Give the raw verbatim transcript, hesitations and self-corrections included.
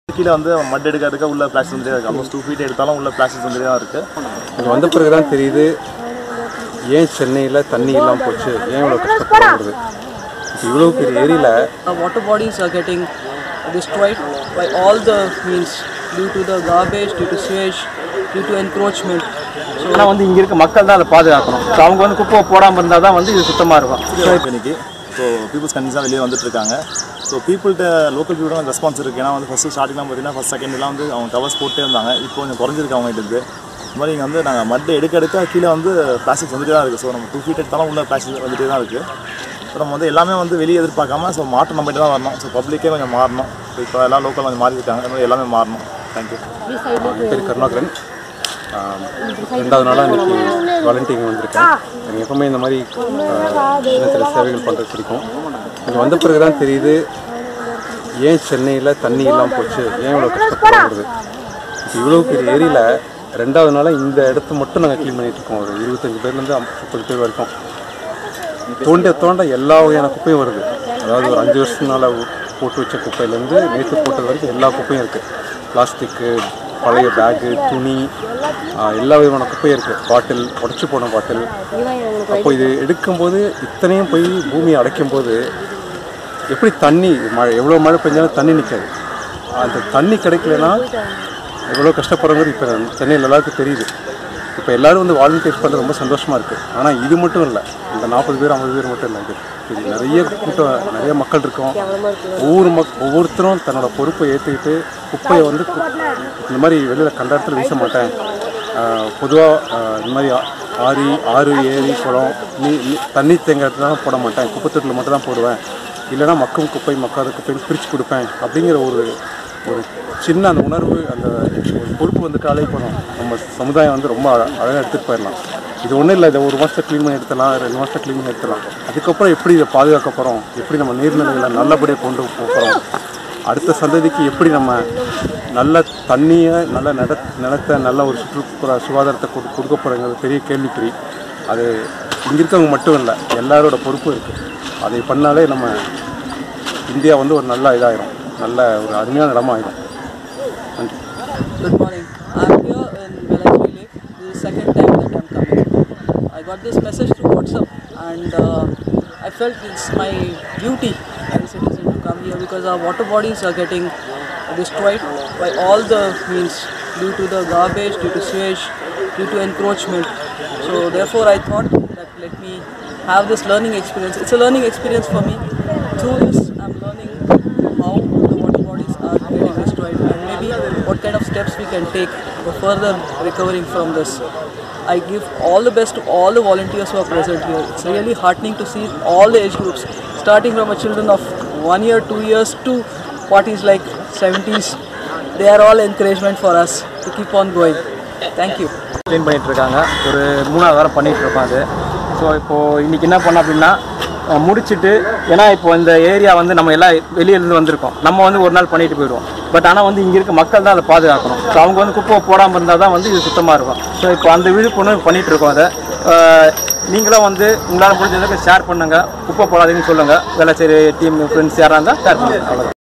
கீழே வந்து மட் எடுக்கிறதுக்கு உள்ள பிளாஸ்டிக் வந்துட்டே இருக்குது. ஆல்மோஸ்ட் டூ ஃபீட் எடுத்தாலும் உள்ள பிளாஸ்டிக் வந்துட்டே தான் இருக்குது. இங்கே வந்த பிறகு தான் தெரியுது ஏன் சென்னையில் தண்ணி இல்லாமல் போச்சு, ஏன் இவ்வளோ கஷ்டப்படுறது. இவ்வளோ பெரிய ஏரியில் water bodies are getting destroyed by all the means due to the garbage, due to sewage, due to encroachment. So ஆனால் வந்து இங்கே இருக்க மக்கள் தான் அதை பாதுகாக்கணும். ஸோ அவங்க வந்து குப்பை போடாமல் இருந்தால் தான் வந்து இது சுத்தமாக இருக்கும். இன்னைக்கு ஸோ பீப்புள்ஸ் கண்டிப்பாக வெளியே வந்துட்டு இருக்காங்க. ஸோ பீப்புள்கிட்ட லோக்கல் பீப்புளும் ரெஸ்பான்ஸ் இருக்குது. ஏன்னா வந்து ஃபஸ்ட்டு ஸ்டார்டிங்லாம் பார்த்தீங்கன்னா ஃபஸ்ட் செகண்ட்லாம் வந்து அவங்க கவர்ஸ் போட்டே இருந்தாங்க. இப்போ கொஞ்சம் குறைஞ்சிருக்கு அவங்ககிட்ட இருந்து. இந்த மாதிரி இங்கே வந்து நாங்கள் மட்டை எடுக்க எடுக்க கீழே வந்து பிளாஸ்டிக்ஸ் வந்துட்டே தான் இருக்குது. ஸோ நம்ம டூ ஃபீட் எடுத்தாலும் உள்ள பிளாஸ்டிக் வந்துட்டே தான் இருக்குது. ஸோ நம்ம வந்து எல்லாமே வந்து வெளியே எதிர்பார்க்காம ஸோ மாற்றம் நம்மகிட்ட தான் வரணும். ஸோ பப்ளிக்கே கொஞ்சம் மாறணும். ஸோ இப்போ எல்லாம் லோக்கல் கொஞ்சம் மாறி இருக்காங்க. அது மாதிரி எல்லாமே மாறணும். தேங்க்யூ. என் பேர் கருணாகரன். ரெண்டாவது நாளாக இன்றைக்கி வாலண்டியரிங் வந்திருக்கேன். எனக்கு எப்பவுமே இந்த மாதிரி சின்ன சின்ன சேவைகள் பண்ணுறது பிடிக்கும். இங்கே வந்த பிறகு தான் தெரியுது ஏன் சென்னையில் தண்ணி இல்லாமல் போச்சு, ஏன் இவ்வளோ கஷ்டப்படுறது. இப்போ இவ்வளோ பெரிய ஏரியில் ரெண்டாவது நாளாக இந்த இடத்த மட்டும் நாங்கள் க்ளீன் பண்ணிகிட்ருக்கோம். ஒரு இருபத்தஞ்சி பேர்லேருந்து முப்பது பேர் வரைக்கும் தோண்ட தோண்ட எல்லா வகையான குப்பையும் வருது. அதாவது ஒரு அஞ்சு வருஷத்தினால போட்டு வச்ச குப்பையிலேருந்து நேற்று போட்டது வரைக்கும் எல்லா குப்பையும் இருக்குது. பிளாஸ்டிக்கு, பழைய பேகு, துணி, எல்லா விதமான குப்பையும் இருக்குது. பாட்டில், உடச்சி போன பாட்டில். அப்போ இது எடுக்கும்போது இத்தனையும் போய் பூமியை அடைக்கும்போது எப்படி தண்ணி மழை எவ்வளோ மழை பெஞ்சாலும் தண்ணி நிற்காது. அந்த தண்ணி கிடைக்கலன்னா எவ்வளோ கஷ்டப்படுறது இப்போ சென்னையில் எல்லாருக்கும் தெரியுது. இப்போ எல்லோரும் வந்து வாலண்டியர்ஸ் பண்ணுறது ரொம்ப சந்தோஷமாக இருக்குது. ஆனால் இது மட்டும் இல்லை, இந்த நாற்பது பேர் ஐம்பது பேர் மட்டும் இல்லை, இது இது நிறைய கூட்டம், நிறைய மக்கள் இருக்கோம். ஒவ்வொரு மக் ஒவ்வொருத்தரும் தன்னோட பொறுப்பை ஏற்றுக்கிட்டு குப்பையை வந்து இந்த மாதிரி வெளியில் கண்ட இடத்துல வீச மாட்டேன். பொதுவாக இந்த மாதிரி ஆறு ஆறு ஏரி குளம் நீ தண்ணி தேங்க இடத்துல தான் போட மாட்டேன், குப்பை தொட்டில் மட்டும் தான் போடுவேன். இல்லைனா மக்கும் குப்பை மக்காத குப்பைன்னு பிரித்து கொடுப்பேன் அப்படிங்கிற ஒரு ஒரு சின்ன அந்த உணர்வு, அந்த ஒரு பொறுப்பு வந்துட்டாலே போதும். நம்ம சமுதாயம் வந்து ரொம்ப அழகாக எடுத்துகிட்டு போயிடலாம். இது ஒன்றும் இல்லை, இதை ஒரு மாதத்தை க்ளீன் பண்ணி எடுத்துடலாம், ரெண்டு மாதத்தை க்ளீன் பண்ணி எடுத்துடலாம். அதுக்கப்புறம் எப்படி இதை பாதுகாக்க போகிறோம், எப்படி நம்ம நீர்நிலைகளை நல்லபடியாக கொண்டு போகிறோம், அடுத்த சந்ததிக்கு எப்படி நம்ம நல்ல தண்ணியை, நல்ல நில நிலத்தை நல்ல ஒரு சுற்றுப்புற சுகாதாரத்தை கொடு கொடுக்க போகிறோங்கிறது பெரிய கேள்விக்குறி. அது இங்கே இருக்கவங்க மட்டும் இல்லை, எல்லாரோட பொறுப்பும் இருக்குது. அதை பண்ணாலே நம்ம இந்தியா வந்து ஒரு நல்ல இதாகிடும், நல்ல ஒரு அருமையான இடமாகிடும். நன்றி. Good morning. I'm here in Velachery Lake. This is the second time that I'm coming. I got this message through WhatsApp and uh, I felt it's my duty as a citizen to come here because our water bodies are getting destroyed by all the means due to the garbage, due to sewage, due to encroachment. So therefore I thought that let me have this learning experience. It's a learning experience for me. Through this I'm learning how the water bodies are getting destroyed and maybe what kind of steps we can take for further recovering from this. I give all the best to all the volunteers who are present here. It's really heartening to see all the age groups, starting from a children of one year, two years to parties like seventies. They are all encouragement for us to keep on going. Thank you. Clean பண்ணிகிட்ருக்காங்க. ஒரு மூணாவது வாரம் பண்ணிகிட்ருக்கோம் அது. So இப்போது இன்றைக்கி என்ன பண்ணோம் அப்படின்னா முடிச்சுட்டு, ஏன்னா இப்போ இந்த ஏரியா வந்து நம்ம எல்லாம் வெளியிலேருந்து வந்திருக்கோம், நம்ம வந்து ஒரு நாள் பண்ணிட்டு போயிடுவோம். பட் ஆனால் வந்து இங்கே இருக்க மக்கள் தான் அதை பாதுகாக்கணும். ஸோ அவங்க வந்து குப்பை போடாமல் இருந்தால் தான் வந்து இது சுத்தமாக இருக்கும். ஸோ இப்போ அந்த விழிப்புணர்வு பண்ணிகிட்டு இருக்கோம். அதை நீங்களும் வந்து உங்களால் முடிஞ்சதுக்கு ஷேர் பண்ணுங்கள், குப்பை போடாதீங்கன்னு சொல்லுங்கள். வேளச்சேரி டீம் ஃப்ரெண்ட்ஸ் யாராக இருந்தால் ஷேர் பண்ணுங்கள். அவ்வளோ.